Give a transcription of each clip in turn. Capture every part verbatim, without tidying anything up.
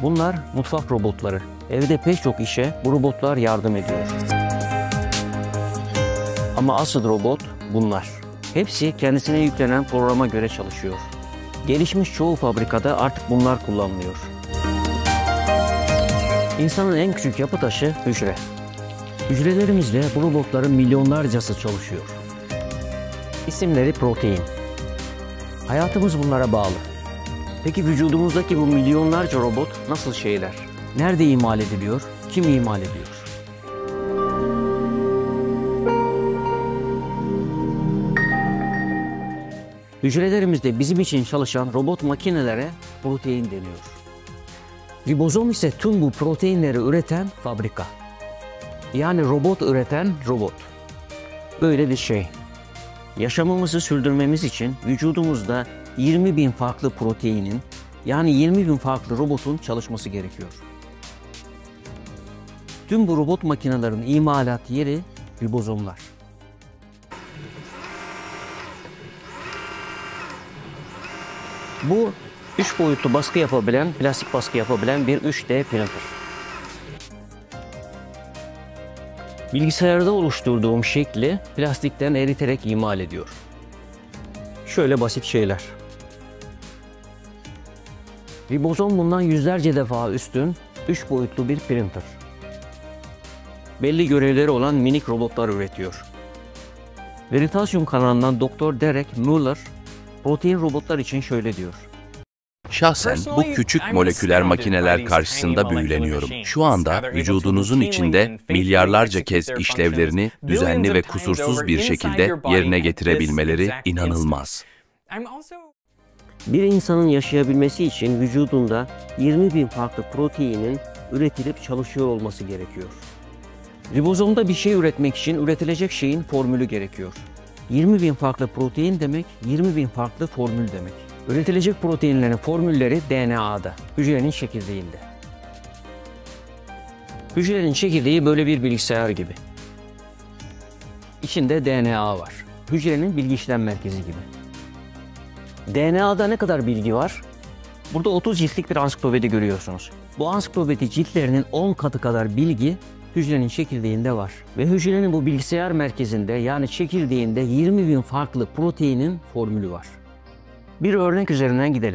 Bunlar mutfak robotları. Evde pek çok işe bu robotlar yardım ediyor. Ama asıl robot bunlar. Hepsi kendisine yüklenen programa göre çalışıyor. Gelişmiş çoğu fabrikada artık bunlar kullanılıyor. İnsanın en küçük yapı taşı hücre. Hücrelerimizle bu robotların milyonlarcası çalışıyor. İsimleri protein. Hayatımız bunlara bağlı. Peki vücudumuzdaki bu milyonlarca robot nasıl şeyler? Nerede imal ediliyor? Kim imal ediyor? Hücrelerimizde bizim için çalışan robot makinelere protein deniyor. Ribozom ise tüm bu proteinleri üreten fabrika. Yani robot üreten robot. Böyle bir şey. Yaşamımızı sürdürmemiz için vücudumuzda yirmi bin farklı proteinin, yani yirmi bin farklı robotun çalışması gerekiyor. Tüm bu robot makinelerin imalat yeri ribozomlar. Bu üç boyutlu baskı yapabilen, plastik baskı yapabilen bir üç D printer. Bilgisayarda oluşturduğum şekli plastikten eriterek imal ediyor. Şöyle basit şeyler. Ribozom bundan yüzlerce defa üstün üç boyutlu bir printer. Belli görevleri olan minik robotlar üretiyor. Veritasium kanalından Doktor Derek Muller protein robotlar için şöyle diyor. Şahsen bu küçük moleküler makineler karşısında büyüleniyorum. Şu anda vücudunuzun içinde milyarlarca kez işlevlerini düzenli ve kusursuz bir şekilde yerine getirebilmeleri inanılmaz. Bir insanın yaşayabilmesi için vücudunda yirmi bin farklı proteinin üretilip çalışıyor olması gerekiyor. Ribozomda bir şey üretmek için üretilecek şeyin formülü gerekiyor. yirmi bin farklı protein demek, yirmi bin farklı formül demek. Üretilecek proteinlerin formülleri D N A'da, hücrenin çekirdeğinde. Hücrenin çekirdeği böyle bir bilgisayar gibi. İçinde D N A var. Hücrenin bilgi işlem merkezi gibi. D N A'da ne kadar bilgi var? Burada otuz ciltlik bir ansiklopedi görüyorsunuz. Bu ansiklopedi ciltlerinin on katı kadar bilgi hücrenin çekirdeğinde var. Ve hücrenin bu bilgisayar merkezinde, yani çekirdeğinde yirmi bin farklı proteinin formülü var. Bir örnek üzerinden gidelim.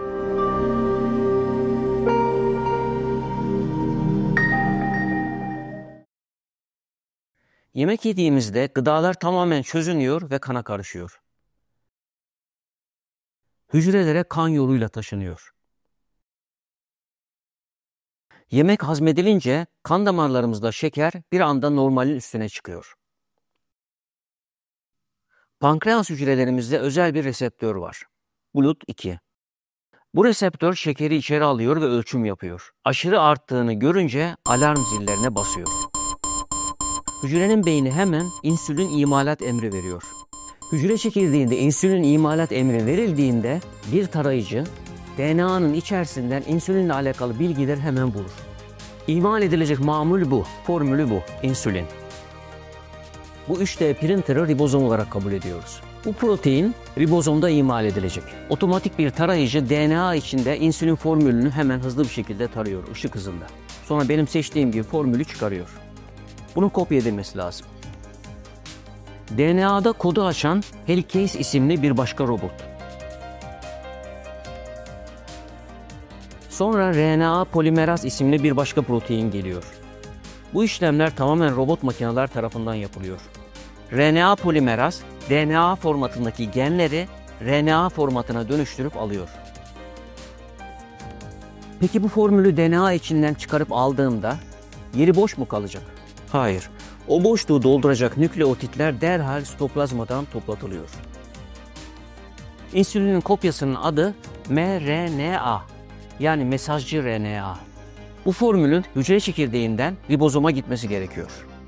Yemek yediğimizde gıdalar tamamen çözünüyor ve kana karışıyor. Hücrelere kan yoluyla taşınıyor. Yemek hazmedilince kan damarlarımızda şeker bir anda normalin üstüne çıkıyor. Pankreas hücrelerimizde özel bir reseptör var. Bulut iki. Bu reseptör şekeri içeri alıyor ve ölçüm yapıyor. Aşırı arttığını görünce alarm zillerine basıyor. Hücrenin beyni hemen insülin imalat emri veriyor. Hücre çekirdeğinde insülin imalat emri verildiğinde bir tarayıcı D N A'nın içerisinden insülinle alakalı bilgileri hemen bulur. İmal edilecek mamul bu, formülü bu, insülin. Bu üç D printer'ı ribozom olarak kabul ediyoruz. Bu protein ribozomda imal edilecek. Otomatik bir tarayıcı D N A içinde insülin formülünü hemen hızlı bir şekilde tarıyor, ışık hızında. Sonra benim seçtiğim gibi formülü çıkarıyor. Bunun kopya edilmesi lazım. D N A'da kodu açan Helicase isimli bir başka robot. Sonra R N A polimeraz isimli bir başka protein geliyor. Bu işlemler tamamen robot makineler tarafından yapılıyor. R N A polimeraz, D N A formatındaki genleri R N A formatına dönüştürüp alıyor. Peki bu formülü D N A içinden çıkarıp aldığımda yeri boş mu kalacak? Hayır. O boşluğu dolduracak nükleotitler derhal sitoplazmadan toplatılıyor. İnsülinin kopyasının adı M R N A, yani mesajcı R N A. Bu formülün hücre çekirdeğinden ribozoma gitmesi gerekiyor.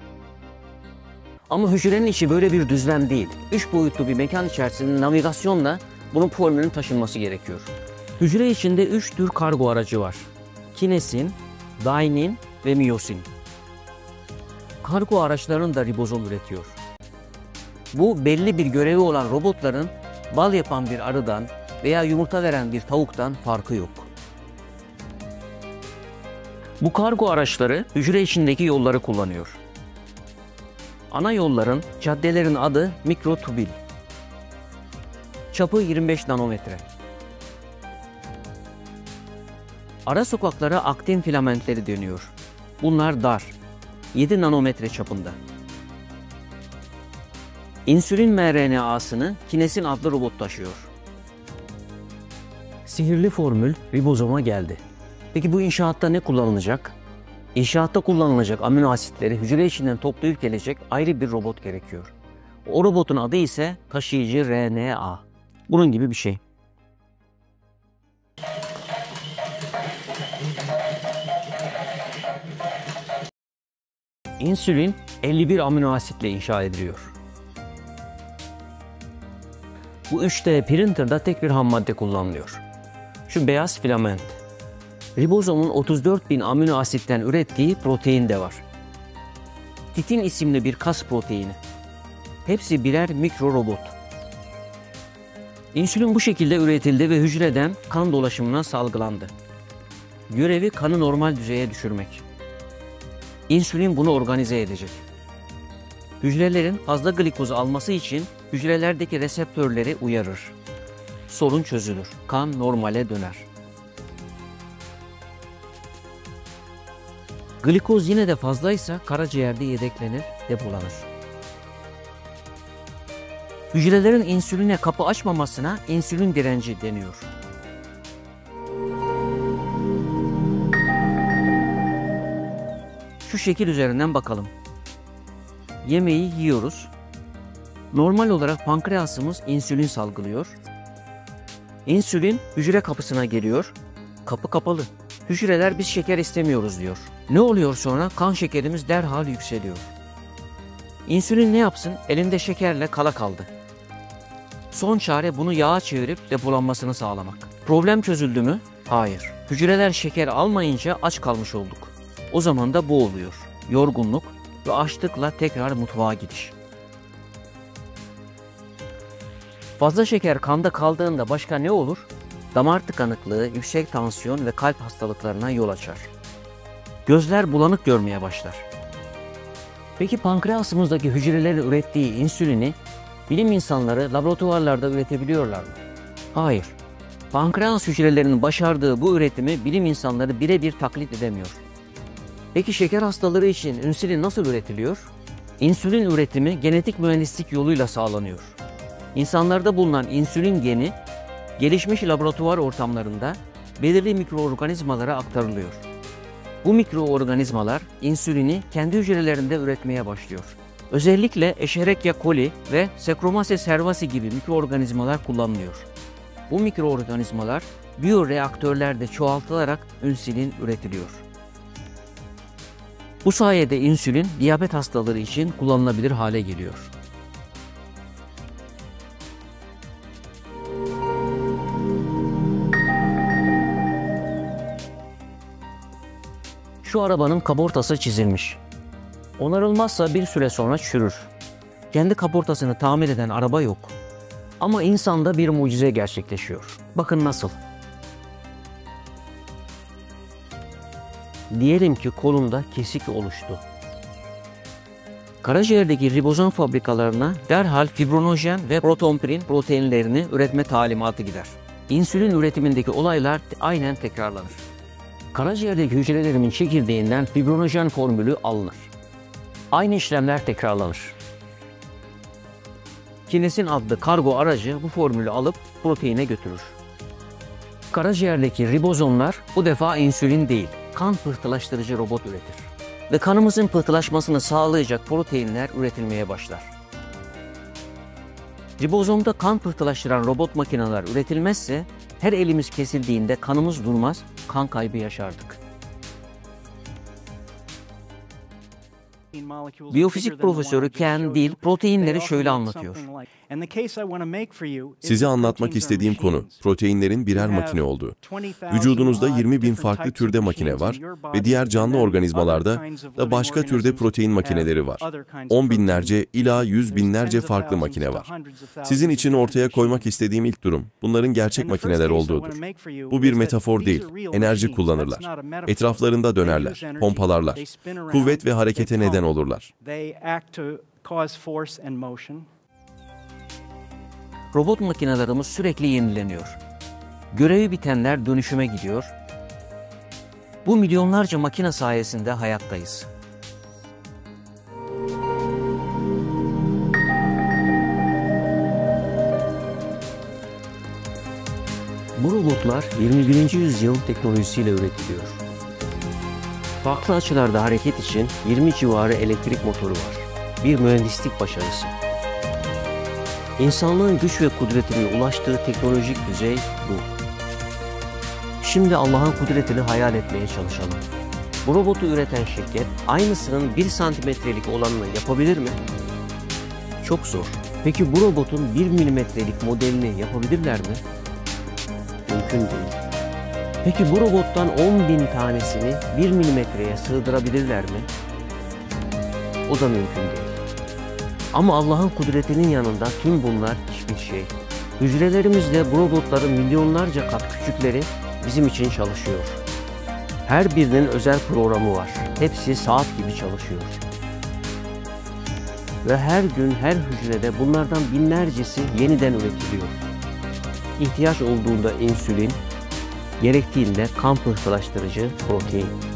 Ama hücrenin içi böyle bir düzlem değil. Üç boyutlu bir mekan içerisinde navigasyonla bunun formülünün taşınması gerekiyor. Hücre içinde üç tür kargo aracı var. Kinesin, dynein ve miyosin. Kargo araçlarını da ribozom üretiyor. Bu belli bir görevi olan robotların bal yapan bir arıdan veya yumurta veren bir tavuktan farkı yok. Bu kargo araçları hücre içindeki yolları kullanıyor. Ana yolların, caddelerin adı mikrotübül. Çapı yirmi beş nanometre. Ara sokaklara aktin filamentleri dönüyor. Bunlar dar, yedi nanometre çapında. İnsülin M R N A'sını kinesin adlı robot taşıyor. Sihirli formül ribozoma geldi. Peki bu inşaatta ne kullanılacak? İnşaatta kullanılacak amino asitleri hücre içinden toplayıp gelecek ayrı bir robot gerekiyor. O robotun adı ise taşıyıcı R N A. Bunun gibi bir şey. İnsülin elli bir amino asitle inşa ediliyor. Bu üç D printer'da tek bir ham madde kullanılıyor. Şu beyaz filament. Ribozomun otuz dört bin amino asitten ürettiği protein de var. Titin isimli bir kas proteini. Hepsi birer mikro robot. İnsülin bu şekilde üretildi ve hücreden kan dolaşımına salgılandı. Görevi kanı normal düzeye düşürmek. İnsülin bunu organize edecek. Hücrelerin fazla glikoz alması için hücrelerdeki reseptörleri uyarır. Sorun çözülür. Kan normale döner. Glikoz yine de fazlaysa karaciğerde yedeklenir, depolanır. Hücrelerin insüline kapı açmamasına insülin direnci deniyor. Şu şekil üzerinden bakalım. Yemeği yiyoruz. Normal olarak pankreasımız insülin salgılıyor. İnsülin hücre kapısına geliyor. Kapı kapalı. Hücreler biz şeker istemiyoruz diyor. Ne oluyor sonra? Kan şekerimiz derhal yükseliyor. İnsülin ne yapsın? Elinde şekerle kala kaldı. Son çare bunu yağa çevirip depolanmasını sağlamak. Problem çözüldü mü? Hayır. Hücreler şeker almayınca aç kalmış olduk. O zaman da bu oluyor. Yorgunluk ve açlıkla tekrar mutfağa gidiş. Fazla şeker kanda kaldığında başka ne olur? Damar tıkanıklığı, yüksek tansiyon ve kalp hastalıklarına yol açar. Gözler bulanık görmeye başlar. Peki pankreasımızdaki hücrelerin ürettiği insülini bilim insanları laboratuvarlarda üretebiliyorlar mı? Hayır. Pankreas hücrelerinin başardığı bu üretimi bilim insanları birebir taklit edemiyor. Peki şeker hastaları için insülin nasıl üretiliyor? İnsülin üretimi genetik mühendislik yoluyla sağlanıyor. İnsanlarda bulunan insülin geni gelişmiş laboratuvar ortamlarında belirli mikroorganizmalara aktarılıyor. Bu mikroorganizmalar insülini kendi hücrelerinde üretmeye başlıyor. Özellikle Escherichia coli ve Saccharomyces cerevisiae gibi mikroorganizmalar kullanılıyor. Bu mikroorganizmalar biyoreaktörlerde çoğaltılarak insülin üretiliyor. Bu sayede insülin diyabet hastaları için kullanılabilir hale geliyor. Şu arabanın kaportası çizilmiş. Onarılmazsa bir süre sonra çürür. Kendi kaportasını tamir eden araba yok. Ama insanda bir mucize gerçekleşiyor. Bakın nasıl. Diyelim ki kolunda kesik oluştu. Karaciğerdeki ribozom fabrikalarına derhal fibrinojen ve protonpirin proteinlerini üretme talimatı gider. İnsülin üretimindeki olaylar aynen tekrarlanır. Karaciğerdeki hücrelerimin çekirdeğinden fibrinojen formülü alınır. Aynı işlemler tekrarlanır. Kinesin adlı kargo aracı bu formülü alıp proteine götürür. Karaciğerdeki ribozomlar bu defa insülin değil, kan pıhtılaştırıcı robot üretir. Ve kanımızın pıhtılaşmasını sağlayacak proteinler üretilmeye başlar. Ribozomda kan pıhtılaştıran robot makineler üretilmezse her elimiz kesildiğinde kanımız durmaz, kan kaybı yaşardık. Biyofizik profesörü Ken Deal proteinleri şöyle anlatıyor. Size anlatmak istediğim konu, proteinlerin birer makine olduğu. Vücudunuzda yirmi bin farklı türde makine var ve diğer canlı organizmalarda da başka türde protein makineleri var. On binlerce ila yüz binlerce farklı makine var. Sizin için ortaya koymak istediğim ilk durum, bunların gerçek makineler olduğudur. Bu bir metafor değil, enerji kullanırlar. Etraflarında dönerler, pompalarlar, kuvvet ve harekete neden olurlar. Robot makinelerimiz sürekli yenileniyor. Görevi bitenler dönüşüme gidiyor. Bu milyonlarca makine sayesinde hayattayız. Bu robotlar yirmi birinci yüzyıl teknolojisiyle üretiliyor. Farklı açılarda hareket için yirmi civarı elektrik motoru var. Bir mühendislik başarısı. İnsanlığın güç ve kudretinin ulaştığı teknolojik düzey bu. Şimdi Allah'ın kudretini hayal etmeye çalışalım. Bu robotu üreten şirket aynısının bir santimetrelik olanını yapabilir mi? Çok zor. Peki bu robotun bir milimetrelik modelini yapabilirler mi? Mümkün değil. Peki bu robottan on bin tanesini bir milimetreye sığdırabilirler mi? O da mümkün değil. Ama Allah'ın kudretinin yanında tüm bunlar hiçbir şey. Hücrelerimizde bu robotların milyonlarca kat küçükleri bizim için çalışıyor. Her birinin özel programı var. Hepsi saat gibi çalışıyor. Ve her gün her hücrede bunlardan binlercesi yeniden üretiliyor. İhtiyaç olduğunda insülin, gerektiğinde kan pıhtılaştırıcı protein.